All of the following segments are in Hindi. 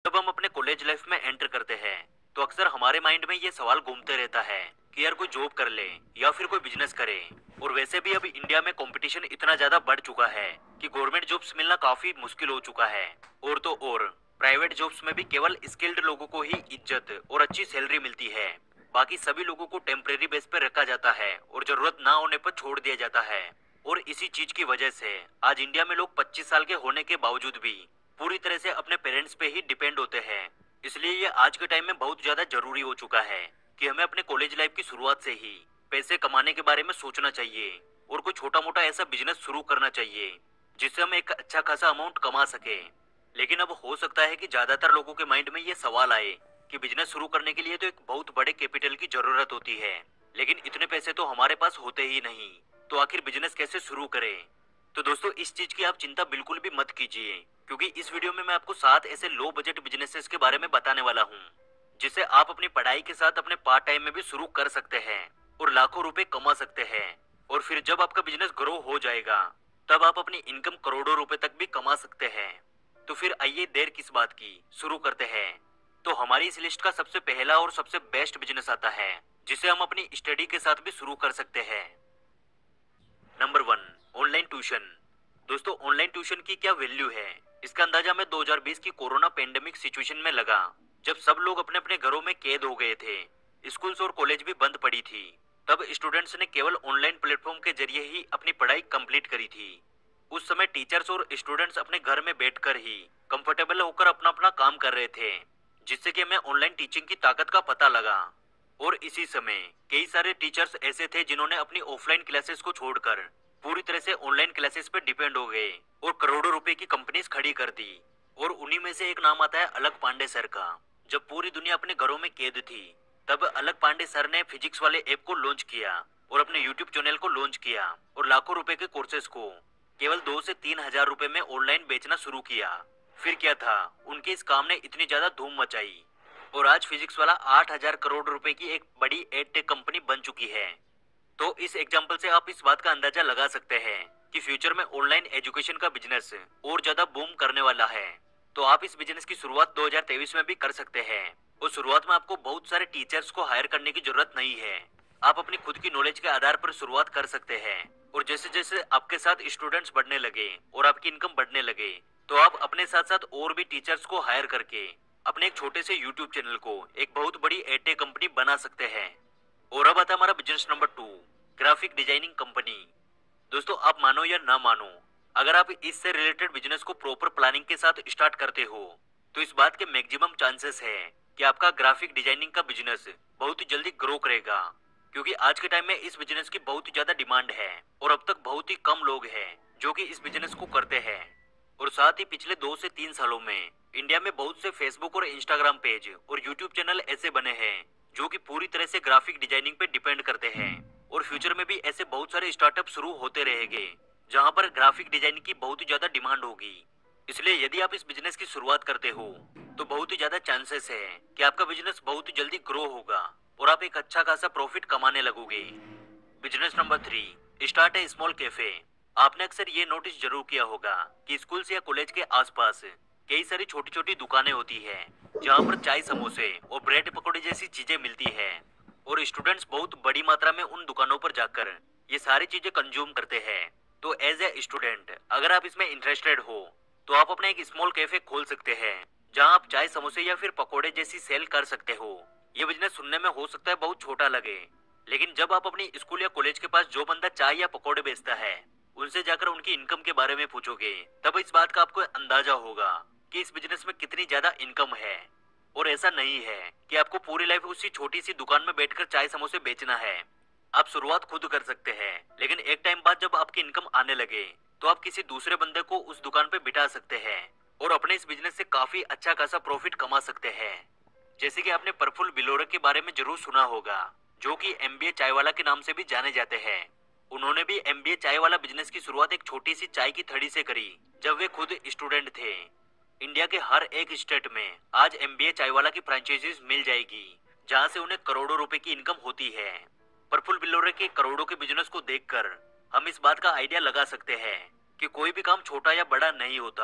जब हम अपने कॉलेज लाइफ में एंटर करते हैं तो अक्सर हमारे माइंड में ये सवाल घूमते रहता है कि यार कोई जॉब कर ले या फिर कोई बिजनेस करे। और वैसे भी अब इंडिया में कंपटीशन इतना ज्यादा बढ़ चुका है कि गवर्नमेंट जॉब्स मिलना काफी मुश्किल हो चुका है। और तो और प्राइवेट जॉब्स में भी केवल स्किल्ड लोगों को ही इज्जत और अच्छी सैलरी मिलती है। बाकी सभी लोगों को टेम्परेरी बेस पर रखा जाता है और जरूरत ना होने पर छोड़ दिया जाता है। और इसी चीज की वजह से आज इंडिया में लोग 25 साल के होने के बावजूद भी पूरी तरह से अपने पेरेंट्स पे ही डिपेंड होते हैं। इसलिए ये आज के टाइम में बहुत ज्यादा जरूरी हो चुका है कि हमें अपने कॉलेज लाइफ की शुरुआत से ही पैसे कमाने के बारे में सोचना चाहिए और कोई छोटा मोटा ऐसा बिजनेस शुरू करना चाहिए जिससे हम एक अच्छा खासा अमाउंट कमा सके। लेकिन अब हो सकता है कि ज्यादातर लोगों के माइंड में ये सवाल आए कि बिजनेस शुरू करने के लिए तो एक बहुत बड़े कैपिटल की जरूरत होती है, लेकिन इतने पैसे तो हमारे पास होते ही नहीं, तो आखिर बिजनेस कैसे शुरू करें। तो दोस्तों इस चीज की आप चिंता बिल्कुल भी मत कीजिए, क्योंकि इस वीडियो में मैं आपको 7 ऐसे लो बजट बिजनेसेस के बारे में बताने वाला हूँ जिसे आप अपनी पढ़ाई के साथ अपने पार्ट टाइम में भी शुरू कर सकते हैं और लाखों रुपए कमा सकते हैं। और फिर जब आपका बिजनेस ग्रो हो जाएगा तब आप अपनी इनकम करोड़ों रुपए तक भी कमा सकते हैं। तो फिर आइए देर किस बात की, शुरू करते हैं। तो हमारी इस लिस्ट का सबसे पहला और सबसे बेस्ट बिजनेस आता है जिसे हम अपनी स्टडी के साथ भी शुरू कर सकते हैं। Number 1, online tuition. दोस्तों ऑनलाइन ट्यूशन की क्या वैल्यू है, इसका अंदाजा हमें 2020 की कोरोना पेंडेमिक सिचुएशन में लगा, जब सब लोग अपने अपने घरों में कैद हो गए थे, स्कूल्स और कॉलेज भी बंद पड़ी थी। तब स्टूडेंट्स ने केवल ऑनलाइन प्लेटफॉर्म के जरिए ही अपनी पढ़ाई कंप्लीट करी थी। उस समय टीचर्स और स्टूडेंट्स अपने घर में बैठकर ही कंफर्टेबल होकर अपना अपना काम कर रहे थे, जिससे कि हमें ऑनलाइन टीचिंग की ताकत का पता लगा। और इसी समय कई सारे टीचर्स ऐसे थे जिन्होंने अपनी ऑफलाइन क्लासेस को छोड़कर पूरी तरह से ऑनलाइन क्लासेस पे डिपेंड हो गए और करोड़ों रुपए की कंपनीज खड़ी कर दी। और उन्हीं में से एक नाम आता है अलग पांडे सर का। जब पूरी दुनिया अपने घरों में कैद थी तब अलग पांडे सर ने फिजिक्स वाले ऐप को लॉन्च किया और अपने यूट्यूब चैनल को लॉन्च किया और लाखों रुपए के कोर्सेज को केवल 2 से 3 हजार रुपए में ऑनलाइन बेचना शुरू किया। फिर क्या था, उनके इस काम ने इतनी ज्यादा धूम मचाई और आज फिजिक्स वाला 8,000 करोड़ रुपए की एक बड़ी एडटेक कंपनी बन चुकी है। तो इस एग्जाम्पल से आप इस बात का अंदाजा लगा सकते हैं कि फ्यूचर में ऑनलाइन एजुकेशन का बिजनेस और ज्यादा बूम करने वाला है। तो आप इस बिजनेस की शुरुआत 2023 में भी कर सकते हैं और शुरुआत में आपको बहुत सारे टीचर्स को हायर करने की जरूरत नहीं है। आप अपनी खुद की नॉलेज के आधार पर शुरुआत कर सकते हैं और जैसे जैसे आपके साथ स्टूडेंट्स बढ़ने लगे और आपकी इनकम बढ़ने लगे तो आप अपने साथ साथ और भी टीचर्स को हायर करके अपने एक छोटे से यूट्यूब चैनल को एक बहुत बड़ी एडटेक कंपनी बना सकते हैं। और अब आता हमारा business number 2, graphic designing company. दोस्तों आप मानो या ना मानो, अगर आप इससे रिलेटेड बिजनेस को प्रॉपर प्लानिंग के साथ स्टार्ट करते हो तो इस बात के मैक्सिमम चांसेस है कि आपका ग्राफिक डिजाइनिंग का बिजनेस बहुत ही जल्दी ग्रो करेगा, क्योंकि आज के टाइम में इस बिजनेस की बहुत ही ज्यादा डिमांड है और अब तक बहुत ही कम लोग हैं जो कि इस बिजनेस को करते हैं। और साथ ही पिछले 2 से 3 सालों में इंडिया में बहुत से फेसबुक और इंस्टाग्राम पेज और यूट्यूब चैनल ऐसे बने हैं जो कि पूरी तरह से ग्राफिक डिजाइनिंग पे डिपेंड करते हैं। और फ्यूचर में भी ऐसे बहुत सारे स्टार्टअप शुरू होते रहेंगे जहां पर ग्राफिक डिजाइनिंग की बहुत ही ज्यादा डिमांड होगी। इसलिए यदि आप इस बिजनेस की शुरुआत करते हो तो बहुत ही ज्यादा चांसेस है कि आपका बिजनेस बहुत ही जल्दी ग्रो होगा और आप एक अच्छा खासा प्रॉफिट कमाने लगोगे। Business number 3, start a small cafe. आपने अक्सर ये नोटिस जरूर किया होगा कि स्कूल्स या कॉलेज के आसपास कई सारी छोटी छोटी दुकानें होती है जहाँ पर चाय, समोसे और ब्रेड पकौड़े जैसी चीजें मिलती है और स्टूडेंट्स बहुत बड़ी मात्रा में उन दुकानों पर जाकर ये सारी चीजें कंज्यूम करते हैं। तो एज ए स्टूडेंट अगर आप इसमें इंटरेस्टेड हो तो आप अपना एक स्मॉल कैफे खोल सकते हैं जहाँ आप चाय, समोसे या फिर पकौड़े जैसी सेल कर सकते हो। ये बिजनेस सुनने में हो सकता है बहुत छोटा लगे, लेकिन जब आप अपनी स्कूल या कॉलेज के पास जो बंदा चाय या पकौड़े बेचता है उनसे जाकर उनकी इनकम के बारे में पूछोगे तब इस बात का आपको अंदाजा होगा कि इस बिजनेस में कितनी ज्यादा इनकम है। और ऐसा नहीं है कि आपको पूरी लाइफ उसी छोटी सी दुकान में बैठकर चाय समोसे बेचना है। आप शुरुआत खुद कर सकते हैं, लेकिन एक टाइम बाद जब आपकी इनकम आने लगे तो आप किसी दूसरे बंदे को उस दुकान पे बिठा सकते हैं और अपने इस बिजनेस से काफी अच्छा खासा प्रॉफिट कमा सकते हैं। जैसे कि आपने प्रफुल्ल बिलोरे के बारे में जरूर सुना होगा, जो कि एमबीए चाय वाला के नाम से भी जाने जाते हैं। उन्होंने भी एमबीए चाय वाला बिजनेस की शुरुआत एक छोटी सी चाय की थड़ी से करी जब वे खुद स्टूडेंट थे। इंडिया के हर एक स्टेट में आज एमबीए चाय वाला की फ्रेंचाइजीज मिल जाएगी जहां से उन्हें करोड़ों रुपए की इनकम होती है। प्रफुल्ल बिलोरे के करोड़ों के बिजनेस को देखकर हम इस बात का आइडिया लगा सकते हैं कि कोई भी काम छोटा या बड़ा नहीं होता,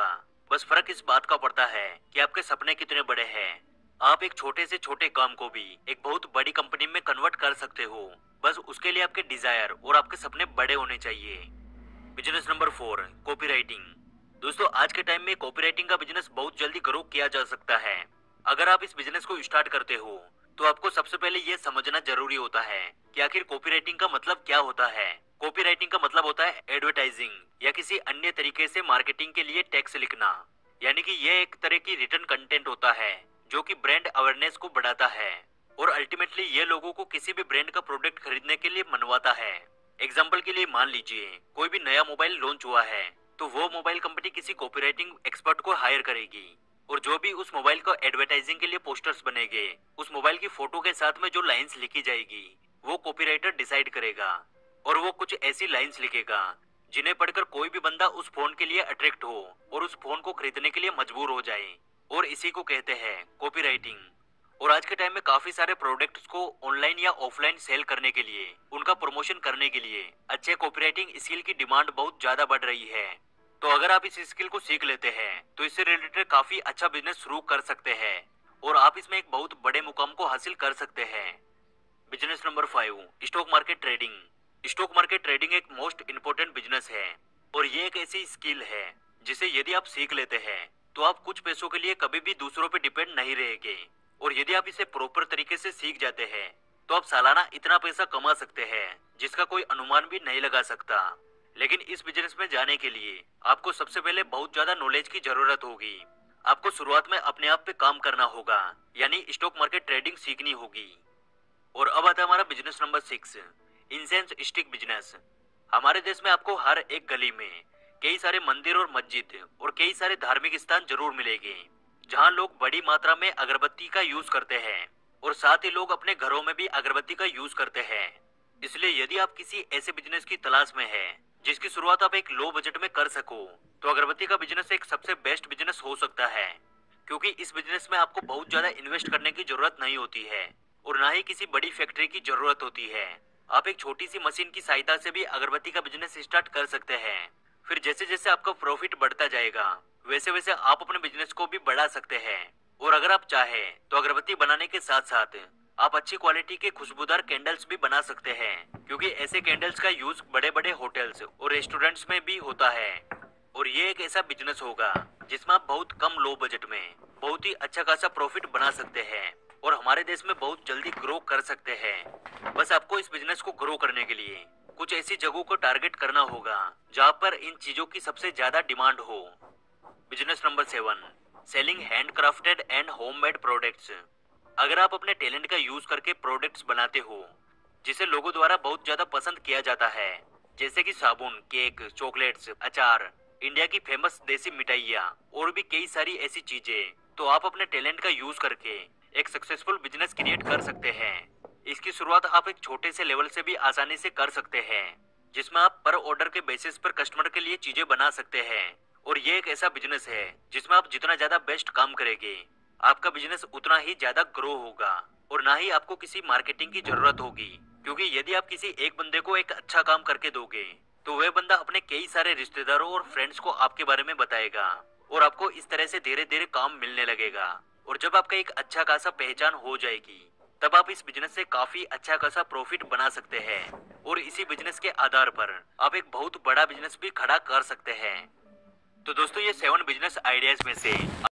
बस फर्क इस बात का पड़ता है कि आपके सपने कितने बड़े हैं। आप एक छोटे से छोटे काम को भी एक बहुत बड़ी कंपनी में कन्वर्ट कर सकते हो। बस उसके लिए आपके डिजायर और आपके सपने बड़े होने चाहिए। Business number 4, copywriting. दोस्तों, आज के टाइम में कॉपीराइटिंग का बिजनेस बहुत जल्दी ग्रो किया जा सकता है। अगर आप इस बिजनेस को स्टार्ट करते हो तो आपको सबसे पहले ये समझना जरूरी होता है कि आखिर कॉपीराइटिंग का मतलब क्या होता है। कॉपीराइटिंग का मतलब होता है एडवर्टाइजिंग या किसी अन्य तरीके से मार्केटिंग के लिए टेक्स्ट लिखना। यानी कि यह एक तरह की रिटर्न कंटेंट होता है जो कि ब्रांड अवेयरनेस को बढ़ाता है और अल्टीमेटली ये लोगों को किसी भी ब्रांड का प्रोडक्ट खरीदने के लिए मनवाता है। एग्जाम्पल के लिए मान लीजिए कोई भी नया मोबाइल लॉन्च हुआ है तो वो मोबाइल कंपनी किसी कॉपीराइटिंग एक्सपर्ट को हायर करेगी और जो भी उस मोबाइल को एडवर्टाइजिंग के लिए पोस्टर्स बनेंगे, उस मोबाइल की फोटो के साथ में जो लाइंस लिखी जाएगी वो कॉपीराइटर डिसाइड करेगा। और वो कुछ ऐसी लाइंस लिखेगा जिन्हें पढ़कर कोई भी बंदा उस फोन के लिए अट्रैक्ट हो और उस फोन को खरीदने के लिए मजबूर हो जाए। और इसी को कहते हैं कॉपीराइटिंग। और आज के टाइम में काफी सारे प्रोडक्ट्स को ऑनलाइन या ऑफलाइन सेल करने के लिए, उनका प्रमोशन करने के लिए अच्छे कॉपीराइटिंग स्किल की डिमांड बहुत ज्यादा बढ़ रही है। तो अगर आप इस स्किल को सीख लेते हैं तो इससे रिलेटेड काफी अच्छा बिजनेस शुरू कर सकते हैं और आप इसमें एक बहुत बड़े मुकाम को हासिल कर सकते हैं। Business number 5, stock market trading. Stock market trading एक मोस्ट इम्पोर्टेंट बिजनेस है और ये एक ऐसी स्किल है जिसे यदि आप सीख लेते हैं तो आप कुछ पैसों के लिए कभी भी दूसरों पर डिपेंड नहीं रहेंगे। और यदि आप इसे प्रॉपर तरीके से सीख जाते हैं तो आप सालाना इतना पैसा कमा सकते हैं जिसका कोई अनुमान भी नहीं लगा सकता। लेकिन इस बिजनेस में जाने के लिए आपको सबसे पहले बहुत ज्यादा नॉलेज की जरूरत होगी। आपको शुरुआत में अपने आप पे काम करना होगा, यानी स्टॉक मार्केट ट्रेडिंग सीखनी होगी। और अब आता है हमारा business number 6, incense stick business. हमारे देश में आपको हर एक गली में कई सारे मंदिर और मस्जिद और कई सारे धार्मिक स्थान जरूर मिलेंगे जहाँ लोग बड़ी मात्रा में अगरबत्ती का यूज करते हैं और साथ ही लोग अपने घरों में भी अगरबत्ती का यूज करते हैं। इसलिए यदि आप किसी ऐसे बिजनेस की तलाश में हैं जिसकी शुरुआत आप एक लो बजट में कर सको तो अगरबत्ती का बिजनेस एक सबसे बेस्ट बिजनेस हो सकता है। क्योंकि इस बिजनेस में आपको बहुत ज्यादा इन्वेस्ट करने की जरूरत नहीं होती है और ना ही किसी बड़ी फैक्ट्री की जरूरत होती है। आप एक छोटी सी मशीन की सहायता से भी अगरबत्ती का बिजनेस स्टार्ट कर सकते हैं। फिर जैसे जैसे आपका प्रॉफिट बढ़ता जाएगा वैसे वैसे आप अपने बिजनेस को भी बढ़ा सकते हैं। और अगर आप चाहें तो अगरबत्ती बनाने के साथ साथ आप अच्छी क्वालिटी के खुशबूदार कैंडल्स भी बना सकते हैं, क्योंकि ऐसे कैंडल्स का यूज बड़े बड़े होटल्स और रेस्टोरेंट्स में भी होता है। और ये एक ऐसा बिजनेस होगा जिसमें आप बहुत कम लो बजट में बहुत ही अच्छा खासा प्रॉफिट बना सकते हैं और हमारे देश में बहुत जल्दी ग्रो कर सकते हैं। बस आपको इस बिजनेस को ग्रो करने के लिए कुछ ऐसी जगहों को टारगेट करना होगा जहाँ पर इन चीजों की सबसे ज्यादा डिमांड हो। Business number 7, selling handcrafted and homemade products. अगर आप अपने टैलेंट का यूज करके प्रोडक्ट्स बनाते हो जिसे लोगों द्वारा बहुत ज्यादा पसंद किया जाता है, जैसे कि साबुन, केक, चॉकलेट्स, अचार, इंडिया की फेमस देसी मिठाइयाँ और भी कई सारी ऐसी चीजें, तो आप अपने टैलेंट का यूज करके एक सक्सेसफुल बिजनेस क्रिएट कर सकते हैं। इसकी शुरुआत आप एक छोटे से लेवल से भी आसानी से कर सकते हैं जिसमें आप पर ऑर्डर के बेसिस पर कस्टमर के लिए चीजें बना सकते हैं। और ये एक ऐसा बिजनेस है जिसमें आप जितना ज्यादा बेस्ट काम करेंगे आपका बिजनेस उतना ही ज्यादा ग्रो होगा और ना ही आपको किसी मार्केटिंग की जरूरत होगी। क्योंकि यदि आप किसी एक बंदे को एक अच्छा काम करके दोगे तो वह बंदा अपने कई सारे रिश्तेदारों और फ्रेंड्स को आपके बारे में बताएगा और आपको इस तरह से धीरे धीरे काम मिलने लगेगा। और जब आपका एक अच्छा खासा पहचान हो जाएगी तब आप इस बिजनेस से काफी अच्छा खासा प्रॉफिट बना सकते हैं और इसी बिजनेस के आधार पर आप एक बहुत बड़ा बिजनेस भी खड़ा कर सकते हैं। तो दोस्तों, ये 7 बिजनेस आइडियाज में से